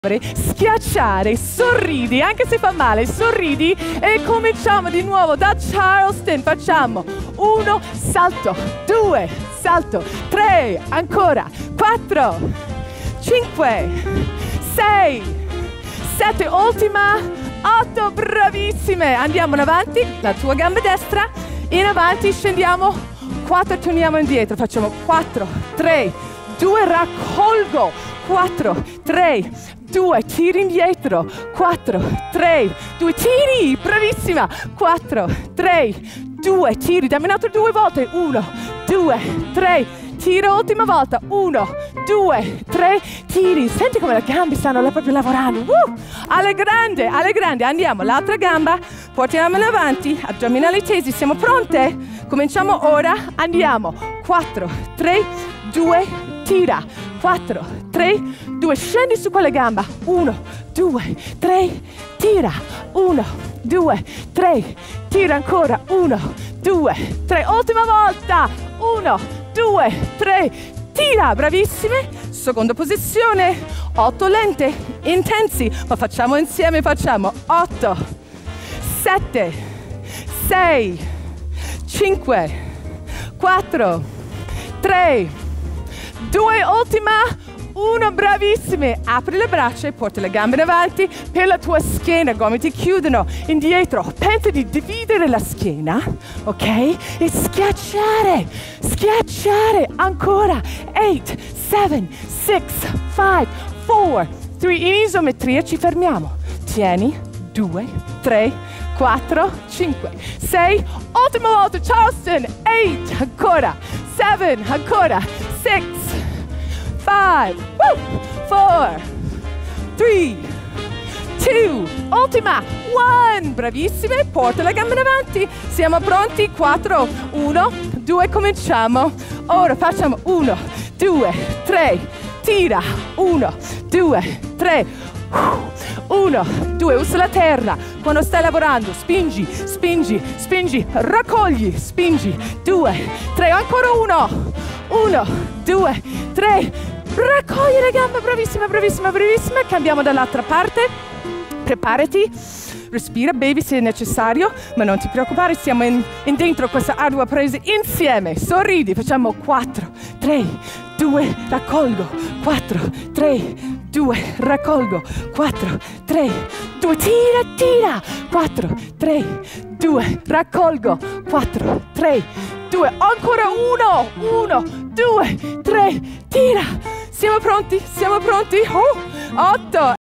Schiacciare, sorridi, anche se fa male, sorridi e cominciamo di nuovo da Charleston. Facciamo 1, salto, 2, salto, 3, ancora, 4, 5, 6, 7, ultima, 8, bravissime. Andiamo in avanti, la tua gamba destra, in avanti, scendiamo, 4, torniamo indietro, facciamo 4, 3, 2, raccolgo, 4, 3, 2, tiri indietro, 4, 3, 2, tiri, bravissima, 4, 3, 2, tiri, dammi un altro 2 volte, 1, 2, 3, tiro, ultima volta, 1, 2, 3, tiri, senti come le gambe stanno proprio lavorando, alle grandi, andiamo, l'altra gamba, portiamola in avanti, addominali tesi, siamo pronte? Cominciamo ora, andiamo, 4, 3, 2, tira, 4, 3, 2, scendi su quella gamba, 1, 2, 3, tira, 1, 2, 3, tira ancora, 1, 2, 3, ultima volta, 1, 2, 3, tira, bravissime, seconda posizione, 8 lente, intensi, ma facciamo insieme, facciamo 8, 7, 6, 5, 4, 3, 2, ultima, 1, bravissime, apri le braccia e porti le gambe in avanti per la tua schiena, gomiti chiudono, indietro, pensa di dividere la schiena, ok? E schiacciare, ancora, 8, 7, 6, 5, 4, 3, in isometria ci fermiamo, tieni, 2, 3, 4, 5, 6, ultima volta, Charleston, 8, ancora, 7, ancora, 6, 5, 4, 3, 2, ultima, 1, bravissime, porta la gamba in avanti, siamo pronti, 4, 1, 2, cominciamo, ora facciamo 1, 2, 3, tira, 1, 2, 3, 1, 2, usa la terra, quando stai lavorando, spingi, spingi, spingi, raccogli, spingi, 2, 3, ancora 1, 1, 2, 3, raccogli le gambe, bravissima, bravissima, bravissima, cambiamo dall'altra parte, preparati, respira, bevi se è necessario, ma non ti preoccupare, siamo in dentro questa ardua presa insieme, sorridi, facciamo 4, 3, 2, raccolgo, 4, 3, 2, raccolgo, 4, 3, 2, tira, 4, 3, 2, raccolgo, 4, 3, 2, ancora 1, 2, 3, tira, siamo pronti, 8,